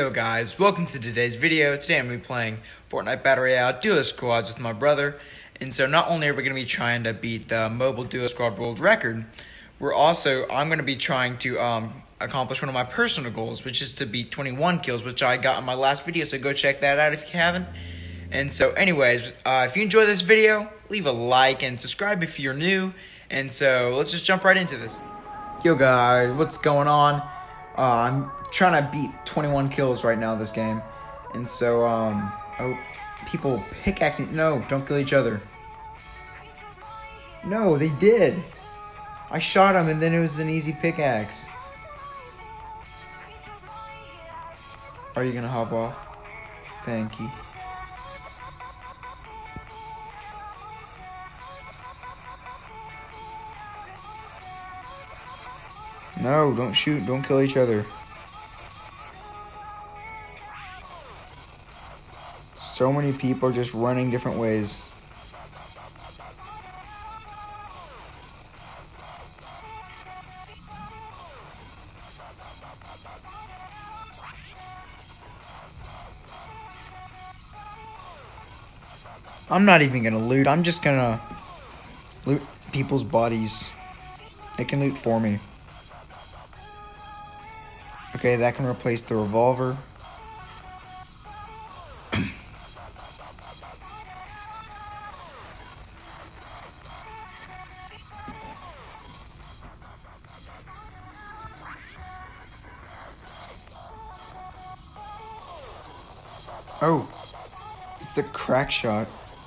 Yo guys, welcome to today's video. Today I'm going to be playing Fortnite Battle Royale Duo Squads with my brother. And so not only are we going to be trying to beat the mobile Duo Squad world record, I'm going to be trying to accomplish one of my personal goals, which is to beat 21 kills, which I got in my last video, so go check that out if you haven't. And so anyways, if you enjoyed this video, leave a like and subscribe if you're new. And so let's just jump right into this. Yo guys, what's going on? I'm trying to beat 21 kills right now this game. And so, people pickaxing. No, don't kill each other. No, they did. I shot him and then it was an easy pickaxe. Are you gonna hop off? Thank you. No, don't shoot. Don't kill each other. So many people are just running different ways. I'm not even gonna loot. I'm just gonna loot people's bodies. They can loot for me. Okay, that can replace the revolver. Oh, it's a crack shot.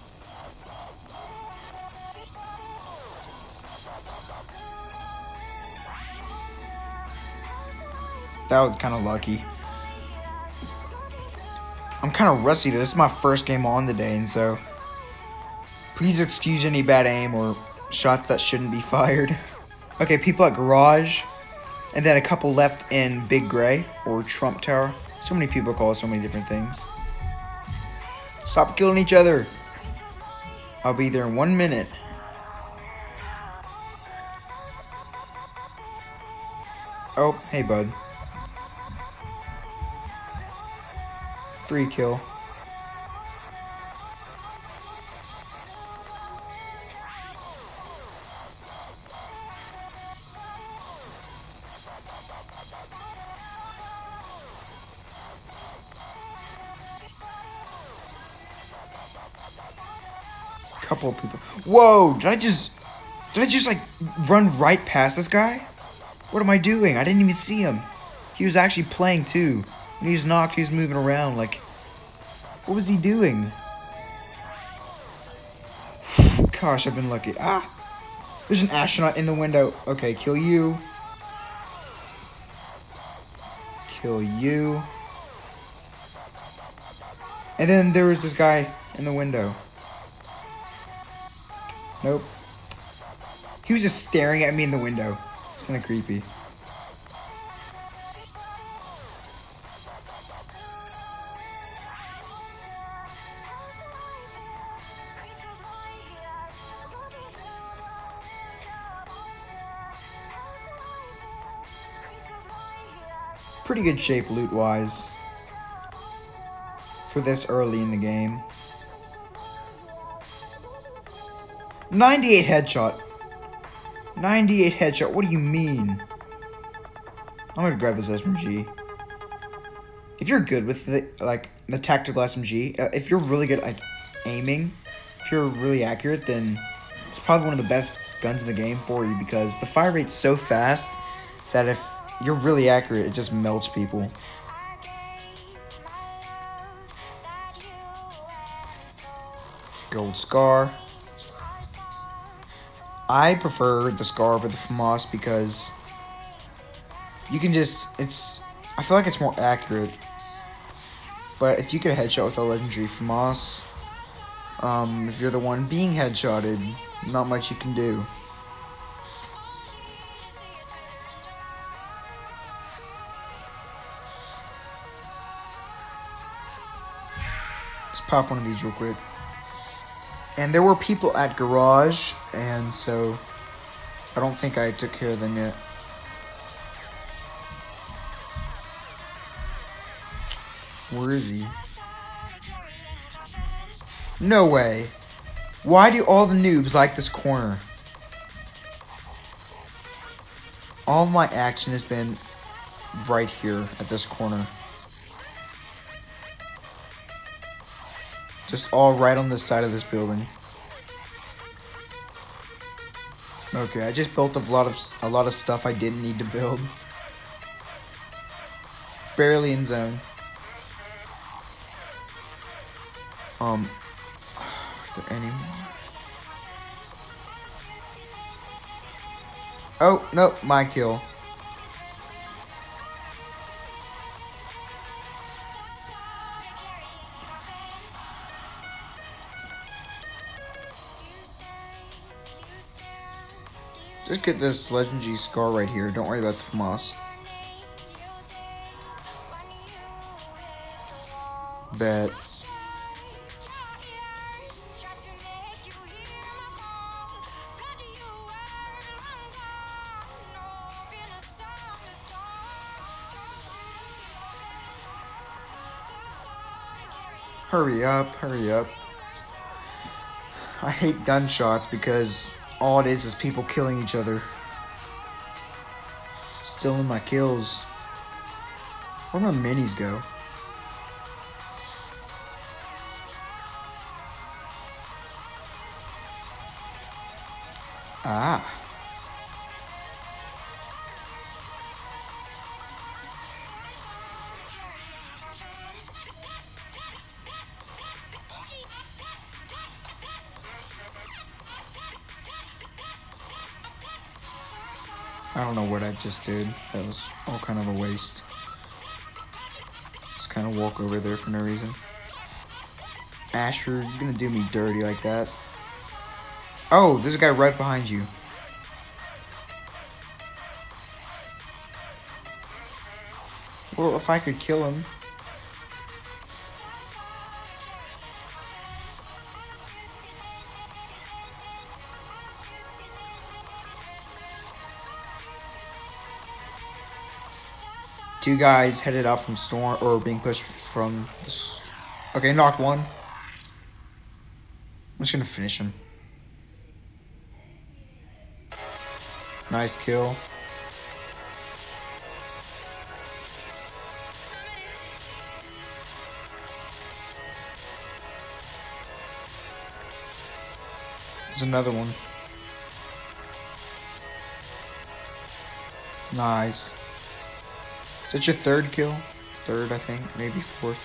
That was kind of lucky. I'm kind of rusty. This is my first game on today, and so please excuse any bad aim or shots that shouldn't be fired. Okay, people at Garage, and then a couple left in Big Gray or Trump Tower. So many people call it so many different things. Stop killing each other. I'll be there in 1 minute. Oh, hey bud. 3 kill. Couple of people. Whoa! Did I just like run right past this guy? What am I doing? I didn't even see him. He was actually playing too. When he was knocked, he was moving around. Like, what was he doing? Gosh, I've been lucky. Ah! There's an astronaut in the window. Okay, kill you. Kill you. And then there was this guy in the window. Nope. He was just staring at me in the window. It's kind of creepy. Pretty good shape loot-wise for this early in the game. 98 headshot. 98 headshot. What do you mean? I'm gonna grab this SMG. If you're good with the tactical SMG, if you're really good at aiming, if you're really accurate, then it's probably one of the best guns in the game for you because the fire rate's so fast that if you're really accurate, it just melts people. Gold Scar. I prefer the Scar over the FAMAS because you can just, I feel like it's more accurate. But if you get a headshot with a legendary FAMAS, if you're the one being headshotted, not much you can do. Let's pop one of these real quick. And there were people at Garage, and so I don't think I took care of them yet. Where is he? No way. Why do all the noobs like this corner? All my action has been right here at this corner. Just all right on this side of this building. Okay, I just built a lot of stuff I didn't need to build. Barely in zone. Are there any more? Oh, no, my kill. Just get this legendary scar right here. Don't worry about the FAMAS. Bet. Hurry up, hurry up. I hate gunshots because all it is people killing each other. Stealing my kills. Where'd my minis go? Ah. I don't know what I just did. That was all kind of a waste. Just kind of walk over there for no reason. Asher, you're gonna do me dirty like that. Oh, there's a guy right behind you. Well, if I could kill him. Two guys headed out from storm or being pushed from. Okay, knocked one. I'm just gonna finish him. Nice kill. There's another one. Nice. Is that your third kill? Third, I think. Maybe fourth.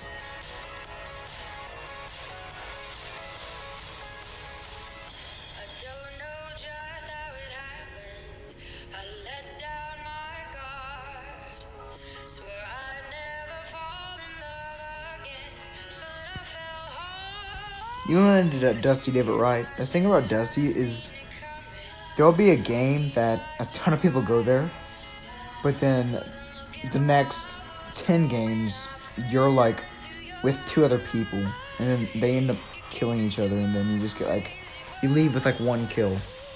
You landed at Dusty Did It Right. The thing about Dusty is there'll be a game that a ton of people go there, but then the next 10 games you're like with 2 other people, and then they end up killing each other, and then you just get like, you leave with like 1 kill.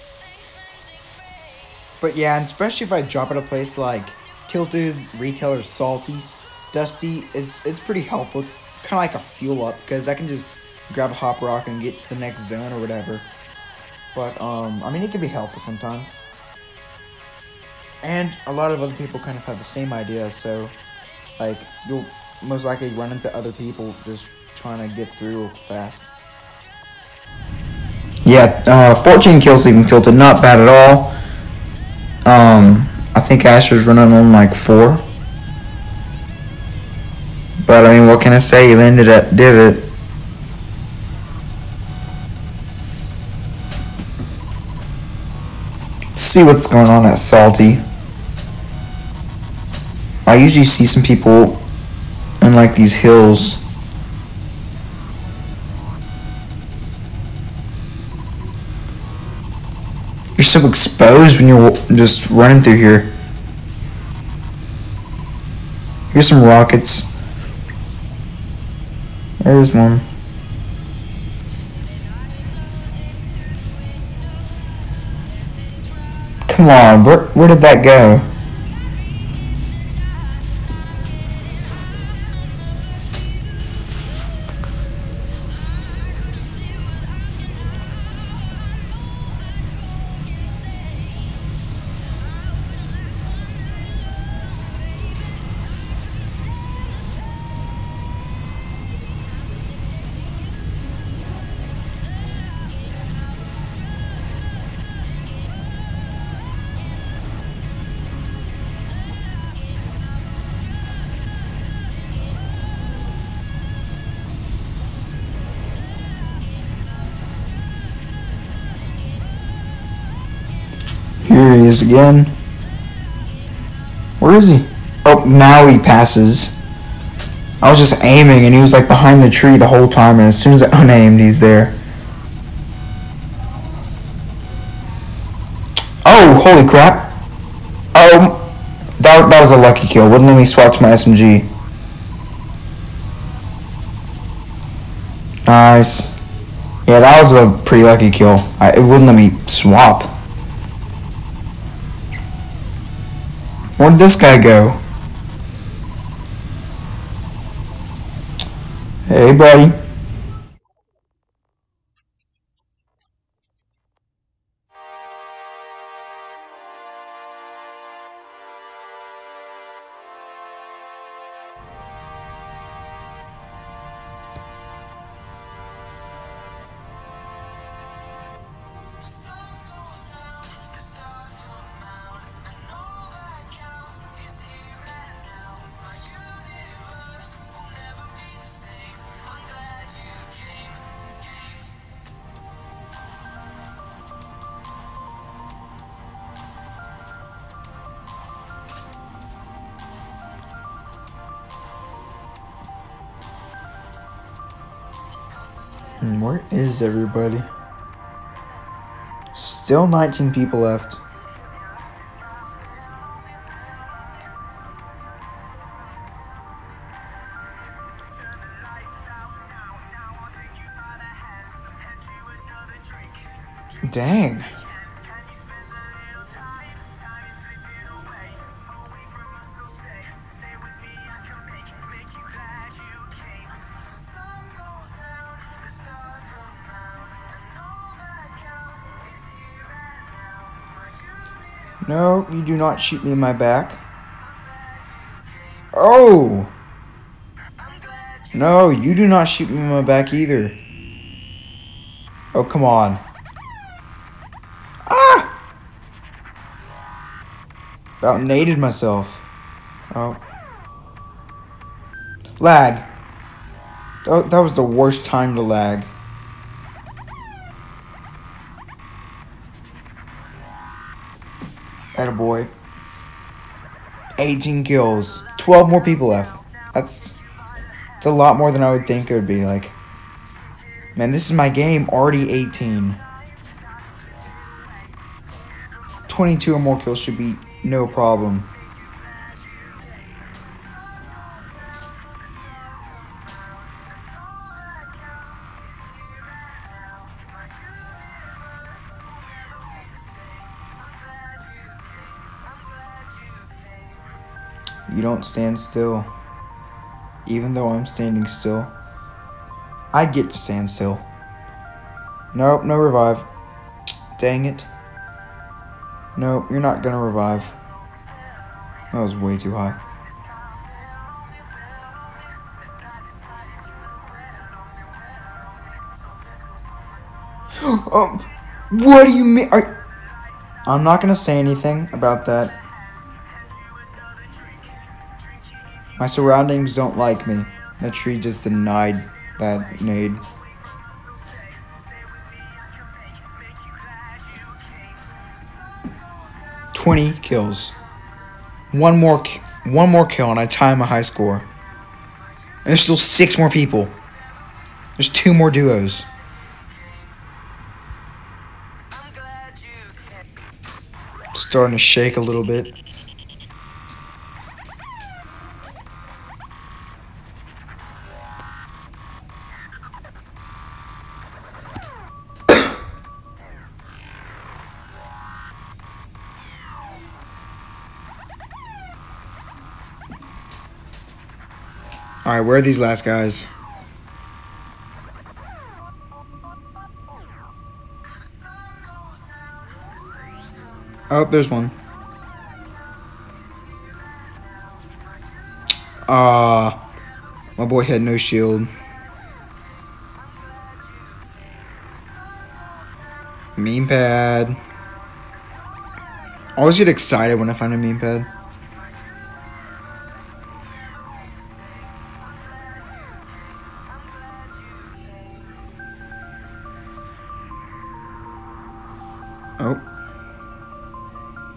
But yeah, and especially if I drop at a place like Tilted, Retail, or Salty, Dusty, it's pretty helpful. It's kind of like a fuel up, because I can just grab a hop rock and get to the next zone or whatever. But I mean, it can be helpful sometimes. And a lot of other people kind of have the same idea, so like you'll most likely run into other people just trying to get through fast. Yeah, 14 kills leaving Tilted, not bad at all. I think Asher's running on like 4. But I mean, what can I say? He landed at Divot. Let's see what's going on at Salty. I usually see some people in like these hills. You're so exposed when you're just running through here. Here's some rockets. There's one. Come on, where did that go? Here he is again. Where is he? Oh, now he passes. I was just aiming and he was like behind the tree the whole time, and as soon as I unaimed, he's there. Oh, holy crap. Oh, that was a lucky kill. Wouldn't let me swap to my SMG. Nice. Yeah, that was a pretty lucky kill. It wouldn't let me swap. Where'd this guy go? Hey, buddy. Where is everybody? Still 19 people left. Dang. No, you do not shoot me in my back. Oh! No, you do not shoot me in my back either. Oh, come on. Ah! About naded myself. Oh. Lag. That was the worst time to lag. Attaboy. 18 kills. 12 more people left. It's a lot more than I would think it would be. Like, man, this is my game. Already 18. 22 or more kills should be no problem. You don't stand still. Even though I'm standing still, I get to stand still. Nope, no revive. Dang it. Nope, you're not gonna revive. That was way too high. What do you mean? I'm not gonna say anything about that. My surroundings don't like me. The tree just denied that nade. "20 kills. One more kill and I tie my high score. And there's still 6 more people. There's 2 more duos. Starting to shake a little bit. Alright, where are these last guys? Oh, there's one. My boy had no shield. Meme pad. I always get excited when I find a meme pad. Oh.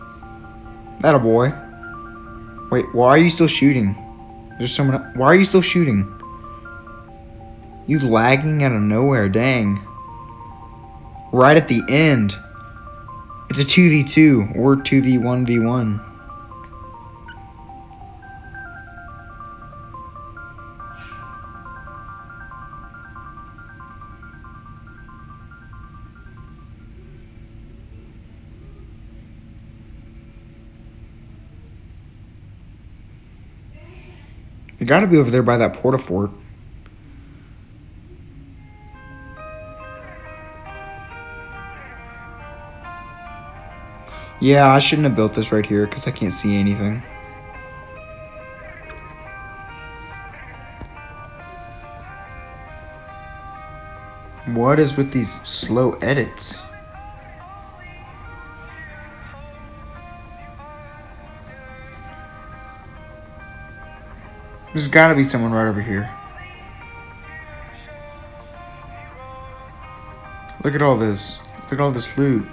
That a boy. Wait, why are you still shooting? There's someone. Why are you still shooting? You lagging out of nowhere, dang. Right at the end. It's a 2v2 or 2v1v1. You gotta be over there by that porta fort. Yeah, I shouldn't have built this right here because I can't see anything. What is with these slow edits? There's gotta be someone right over here. Look at all this. Look at all this loot.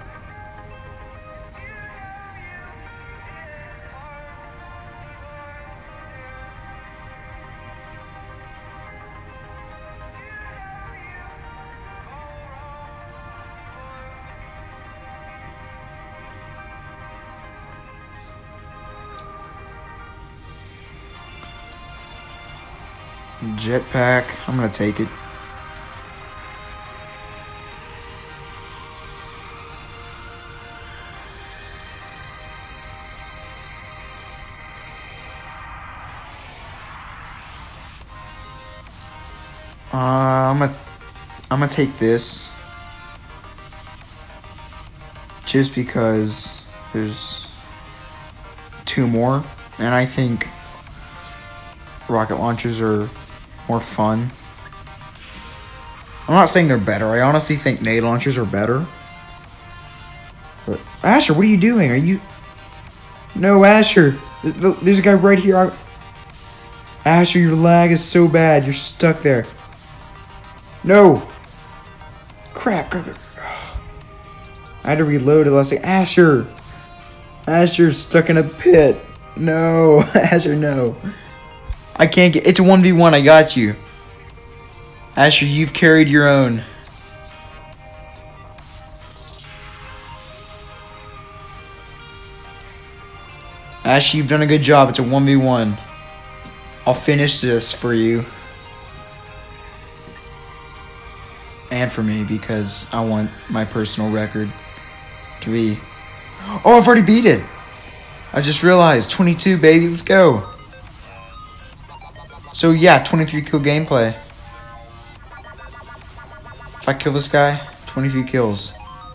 Jetpack, I'm gonna take it. I'm gonna take this just because there's 2 more, and I think rocket launchers are more fun. I'm not saying they're better. I honestly think nade launchers are better. But Asher, what are you doing? Are you? No, Asher. There's a guy right here. Asher, your lag is so bad. You're stuck there. No. Crap. I had to reload it last second. Asher. Asher's stuck in a pit. No. Asher, no. I can't get... It's a 1v1. I got you. Asher, you've carried your own. Asher, you've done a good job. It's a 1v1. I'll finish this for you. And for me, because I want my personal record to be... Oh, I've already beat it. I just realized. 22, baby. Let's go. So, yeah, 23 kill gameplay. If I kill this guy, 23 kills.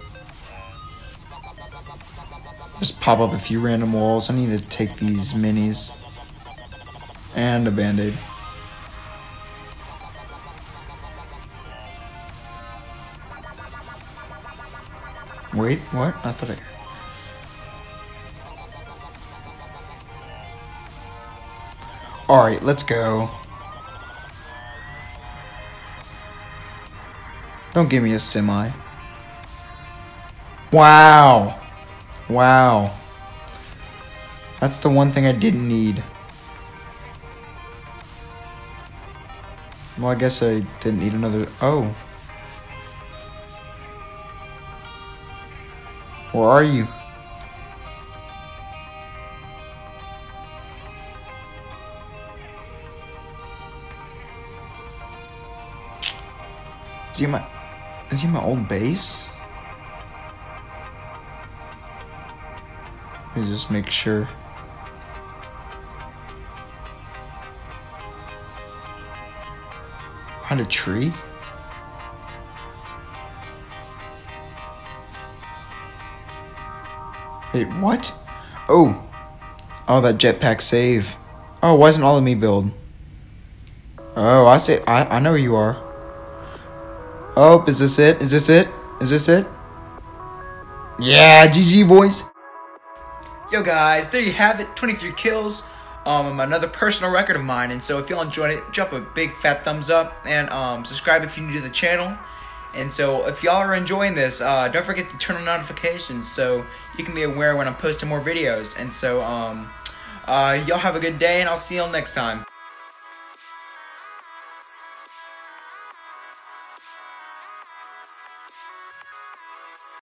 Just pop up a few random walls. I need to take these minis. And a band-aid. Wait, what? I thought I... Alright, let's go. Don't give me a semi. Wow. Wow. That's the one thing I didn't need. Well, I guess I didn't need another... Oh. Where are you? Is he my old base? Let me just make sure. Behind a tree? Wait, what? Oh. Oh, that jetpack save. Oh, it wasn't all of me build. Oh, I know where you are. Oh, is this it? Is this it? Is this it? Yeah, GG boys. Yo guys, there you have it. 23 kills. Another personal record of mine. And so if y'all enjoyed it, drop a big fat thumbs up and subscribe if you're new to the channel. And so if y'all are enjoying this, don't forget to turn on notifications so you can be aware when I'm posting more videos. And so y'all have a good day, and I'll see y'all next time.